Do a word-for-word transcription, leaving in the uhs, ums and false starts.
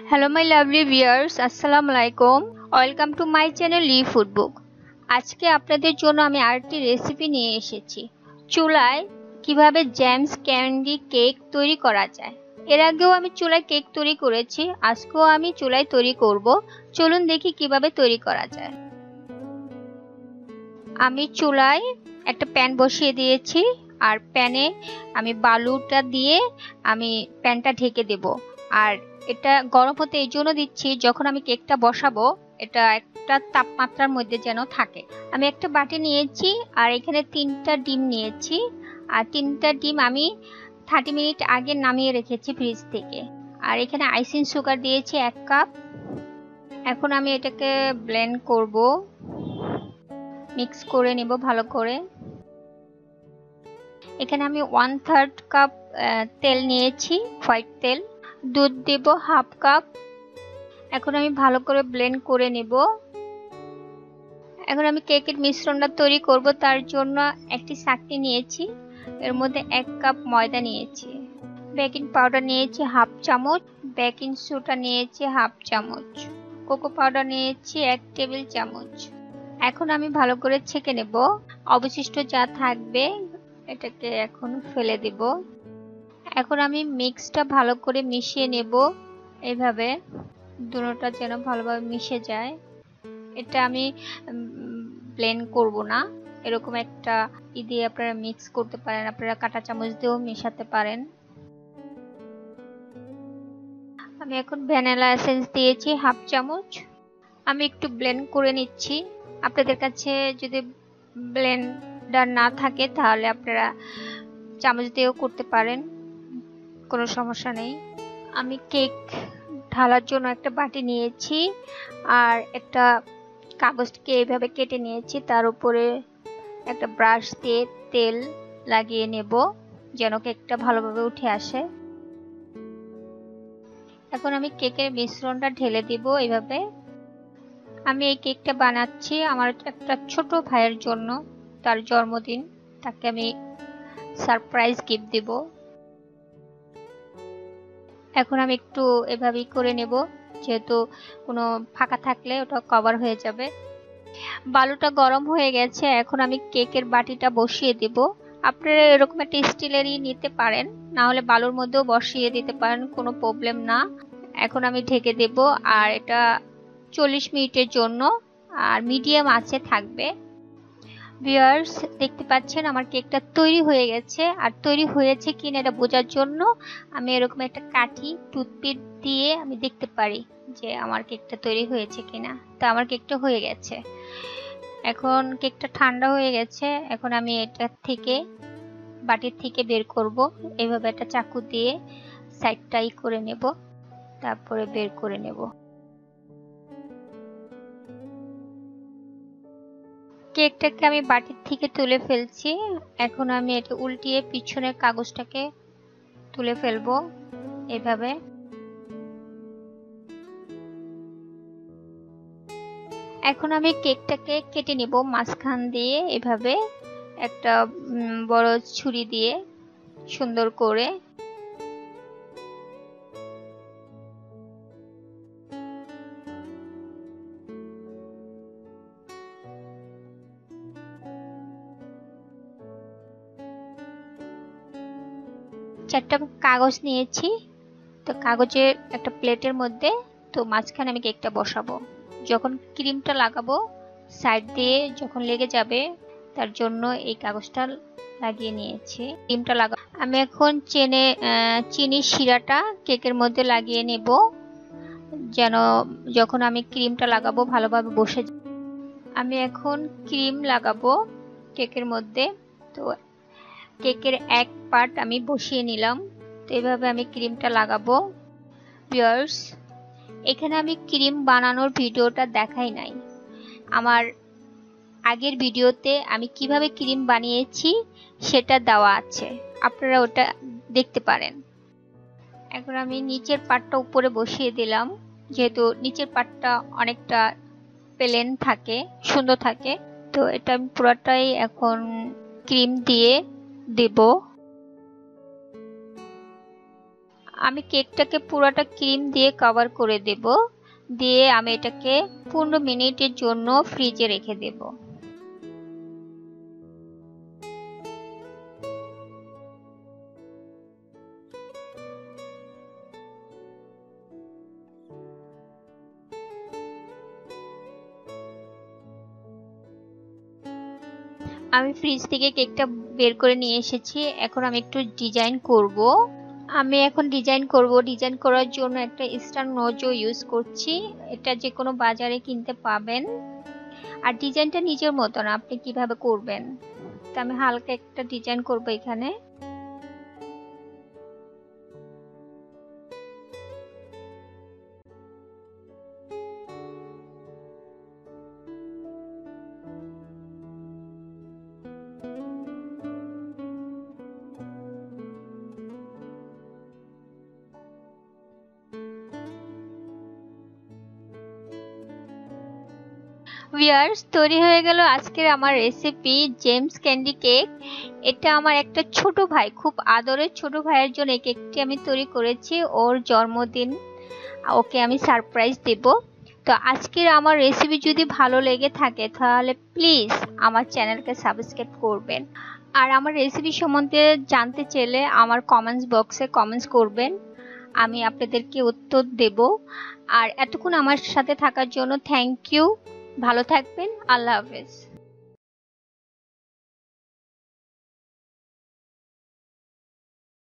Hello my lovely viewers, আসসালামু আলাইকুম। Welcome to my channel লি ফুড বুক। আজকে আপনাদের জন্য আমি আরেকটি রেসিপি নিয়ে এসেছি। চুলায় কিভাবে জ্যামস ক্যান্ডি কেক তৈরি করা যায়। এর আগেও আমি চুলায় কেক তৈরি করেছি, আজকেও আমি চুলায় তৈরি করব। চলুন দেখি কিভাবে তৈরি করা যায়। আমি চুলায় একটা প্যান বসিয়ে দিয়েছি, আর প্যানে আমি বালুটা দিয়ে আমি প্যানটা ঢেকে দেব। আর এটা গরম হতে এই জন্য দিচ্ছি, যখন আমি কেকটা বসাবো এটা একটা তাপমাত্রার মধ্যে যেন থাকে। আমি একটা বাটি নিয়েছি, আর এখানে তিনটা ডিম নিয়েছি। আর তিনটা ডিম আমি থার্টি মিনিট আগে নামিয়ে রেখেছি ফ্রিজ থেকে। আর এখানে আইসিং সুগার দিয়েছি এক কাপ। এখন আমি এটাকে ব্লেন্ড করব, মিক্স করে নেব ভালো করে। এখানে আমি ওয়ান থার্ড কাপ তেল নিয়েছি, হোয়াইট তেল। দুধ দেব হাফ কাপ। এখন আমি ভালো করে ব্লেন্ড করে নেব। এখন আমি কেকের মিশ্রণটা তৈরি করব, তার জন্য একটি ছাঁকনি নিয়েছি, এর মধ্যে এক কাপ ময়দা নিয়েছি, বেকিং পাউডার নিয়েছি হাফ চামচ, বেকিং সোডা নিয়েছি হাফ চামচ, কোকো পাউডার নিয়েছি এক টেবিল চামচ। এখন আমি ভালো করে ছেঁকে নেব, অবশিষ্ট যা থাকবে এটাকে এখন ফেলে দেব। এখন আমি মিক্সটা ভালো করে মিশিয়ে নেব, এইভাবে দুটোটা যেন ভালোভাবে মিশে যায়। এটা আমি ব্লেন্ড করব না, এরকম একটা ই দিয়ে আপনারা মিক্স করতে পারেন, আপনারা কাঁটা চামচ দিয়েও মেশাতে পারেন। আমি এখন ভ্যানিলা এসেন্স দিয়েছি হাফ চামচ। আমি একটু ব্লেন্ড করে নিচ্ছি। আপনাদের কাছে যদি ব্লেন্ডার না থাকে তাহলে আপনারা চামচ দিয়েও করতে পারেন, কোনো সমস্যা নেই। আমি কেক ঢালার জন্য একটা বাটি নিয়েছি, আর একটা কাগজকে এইভাবে কেটে নিয়েছি, তার উপরে একটা ব্রাশ দিয়ে তেল লাগিয়ে নেব যেন কেকটা ভালোভাবে উঠে আসে। এখন আমি কেকের মিশ্রণটা ঢেলে দিব এইভাবে। আমি এই কেকটা বানাচ্ছি আমার একটা ছোট ভাইয়ের জন্য, তার জন্মদিন, তাকে আমি সারপ্রাইজ গিফট দেব। এখন আমি একটু এভাবেই করে নেব, যেহেতু কোনো ফাঁকা থাকলে ওটা কভার হয়ে যাবে। বালুটা গরম হয়ে গেছে, এখন আমি কেকের বাটিটা বসিয়ে দেব। আপনারা এরকম একটা স্টিলেরই নিতে পারেন, না হলে বালুর মধ্যেও বসিয়ে দিতে পারেন, কোনো প্রবলেম না। এখন আমি ঢেকে দেব, আর এটা চল্লিশ মিনিটের জন্য, আর মিডিয়াম আঁচে থাকবে। ভিউয়ার্স দেখতে পাচ্ছেন আমার কেকটা তৈরি হয়ে গেছে। আর তৈরি হয়েছে কিনা এটা বোঝার জন্য আমি এরকম একটা কাঠি টুথপিক দিয়ে আমি দেখতে পারি যে আমার কেকটা তৈরি হয়েছে কিনা। তো আমার কেকটা হয়ে গেছে। এখন কেকটা ঠান্ডা হয়ে গেছে, এখন আমি এটা থেকে বাটির থেকে বের করব। এইভাবে একটা চাকু দিয়ে সাইডটাই করে নেব, তারপরে বের করে নেব। কেকটাকে আমি বাটির থেকে তুলে ফেলছি। এখন আমি এটা উল্টিয়ে পিছনের কাগজটাকে তুলে ফেলবো এইভাবে। এখন আমি কেকটাকে কেটে নেব মাঝখান দিয়ে, এভাবে একটা বড় ছুরি দিয়ে সুন্দর করে। চারটা কাগজ নিয়েছি, তো কাগজের একটা প্লেটের মধ্যে, তো মাঝখানে আমি কেকটা বসাবো। যখন ক্রিমটা লাগাবো সাইড দিয়ে যখন লেগে যাবে, তার জন্য এই কাগজটা লাগিয়ে নিয়েছি। ক্রিমটা লাগা আমি এখন চেনে চিনি শিরাটা কেকের মধ্যে লাগিয়ে নেব, যেন যখন আমি ক্রিমটা লাগাবো ভালোভাবে বসে যায়। আমি এখন ক্রিম লাগাবো কেকের মধ্যে, তো কেকের এক পার্ট আমি বসিয়ে নিলাম। তো এইভাবে আমি ক্রিমটা লাগাবো। ভিউয়ার্স এখানে আমি ক্রিম বানানোর ভিডিওটা দেখাই নাই, আমার আগের ভিডিওতে আমি কিভাবে ক্রিম বানিয়েছি সেটা দেওয়া আছে, আপনারা ওটা দেখতে পারেন। এখন আমি নিচের পার্টটা উপরে বসিয়ে দিলাম, যেহেতু নিচের পার্টটা অনেকটা প্লেন থাকে, সুন্দর থাকে। তো এটা আমি পুরোটাই এখন ক্রিম দিয়ে দেব। আমি কেকটাকে পুরোটা ক্রিম দিয়ে কভার করে দেব, দিয়ে আমি এটাকে পনেরো মিনিটের জন্য ফ্রিজে রেখে দেব। আমি ফ্রিজ থেকে কেকটা বের করে নিয়ে এসেছি। এখন আমি একটু ডিজাইন করব। আমি এখন ডিজাইন করব। ডিজাইন করার জন্য একটা স্টার নোজো ইউজ করছি। এটা যে কোনো বাজারে কিনতে পাবেন। আর ডিজাইনটা নিজের মতন আপনি কিভাবে করবেন। তো আমি হালকা একটা ডিজাইন করব এখানে। ভিউয়ার্স, তৈরি হয়ে গেল আজকের আমার রেসিপি জেমস ক্যান্ডি কেক। এটা আমার একটা ছোট ভাই, খুব আদরের ছোট ভাইয়ের জন্য এই কেকটি আমি তৈরি করেছি। ওর জন্মদিন, ওকে আমি সারপ্রাইজ দেব। তো আজকের আমার রেসিপি যদি ভালো লেগে থাকে তাহলে প্লিজ আমার চ্যানেলকে সাবস্ক্রাইব করবেন। আর আমার রেসিপি সম্বন্ধে জানতে চাইলে আমার কমেন্টস বক্সে কমেন্টস করবেন, আমি আপনাদেরকে উত্তর দেব। আর এতক্ষণ আমার সাথে থাকার জন্য থ্যাংক ইউ। ভালো থাকবেন। আল্লাহ হাফেজ।